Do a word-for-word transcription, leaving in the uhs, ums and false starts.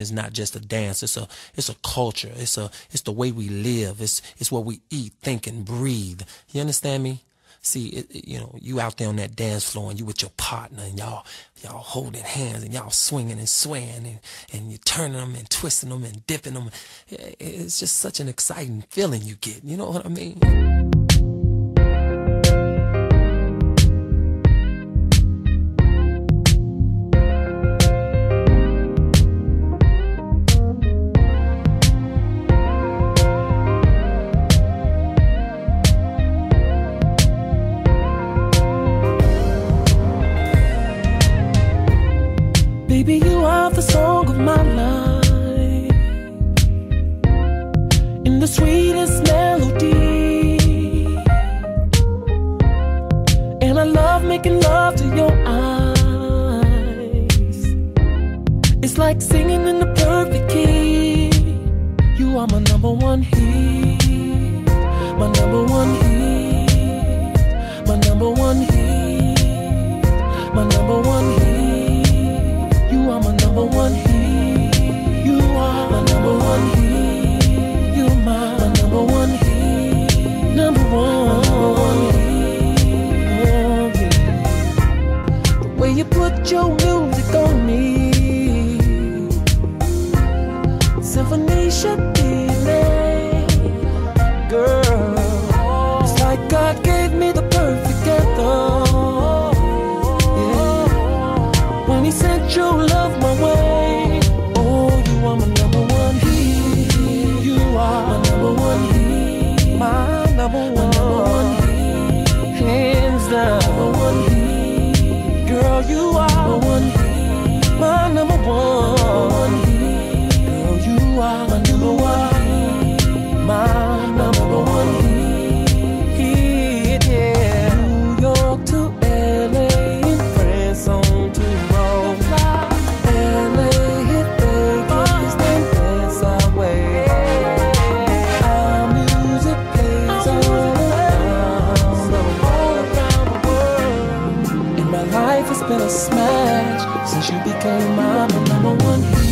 It's not just a dance. It's a it's a culture. It's a it's the way we live. It's it's what we eat, think, and breathe. You understand me? See, it, it, you know, you out there on that dance floor and you with your partner and y'all y'all holding hands and y'all swinging and swaying and, and you're turning them and twisting them and dipping them. It's just such an exciting feeling you get. You know what I mean? Baby, you are the song of my life, in the sweetest melody, and I love making love to your eyes. It's like singing in the perfect key. You are my number one hit, my number one hit, my number one hit, my number one hit. You are my number one hit. You are my number one hit. You are my, my number one hit. Number one, number one hit. Oh, yeah. The way you put your music on me, symphony should be made. Girl, it's like God gave me the perfect anthem. He sent your love my way. Oh, you are my number one hit. You are my number one hit. My number one, my number one hit. Hands down, number one hit. Girl, you are number one hit. My number one hit. Girl, you are my number one hit. My number one hit. Yeah. New York to L A and France on to been a smash since you became my number one hit.